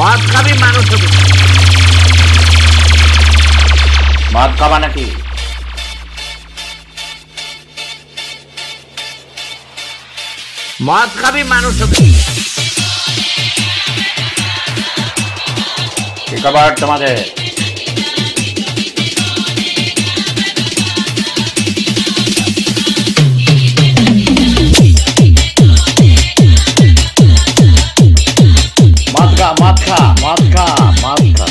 মদ খাবি মানুষ হবে। মদ খাবা নাকি? মদ খাবি মানুষ হবে। কি খবর তোমাদের? মদ খা মদ খা মদ খা।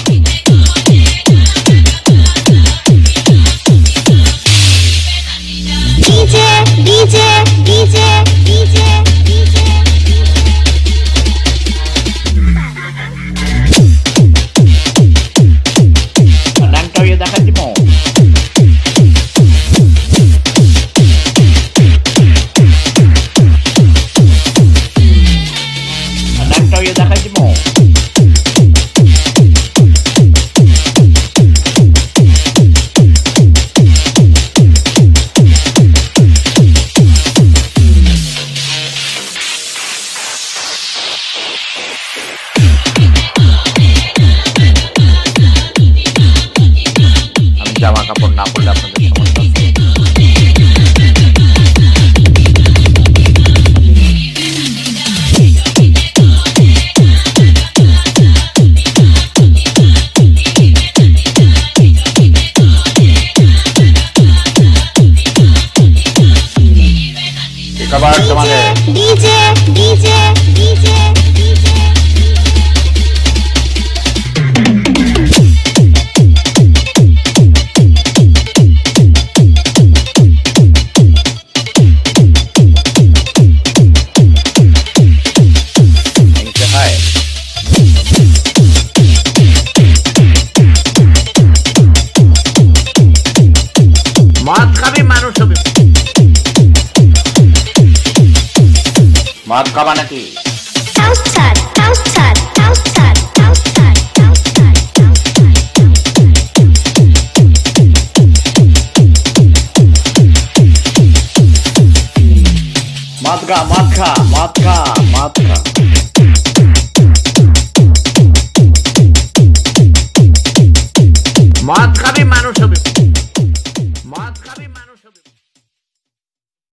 DJ DJ DJ DJ DJ ল্যাংটা হয়ে দেখা দিব। ল্যাংটা হয়ে দেখা দিব। জামা কাপড় না পরলে আপনাদের সমস্যা আছে। কি খবর তোমাদের? ডিজে ডিজে ডিজে ডিজে মদ খাবি মানুষ হবে। মদ খাবা নাকি? কাউসার কাউসার কাউসার কাউসার কাউসার মদ খা মদ খা মদ খা মদ খা।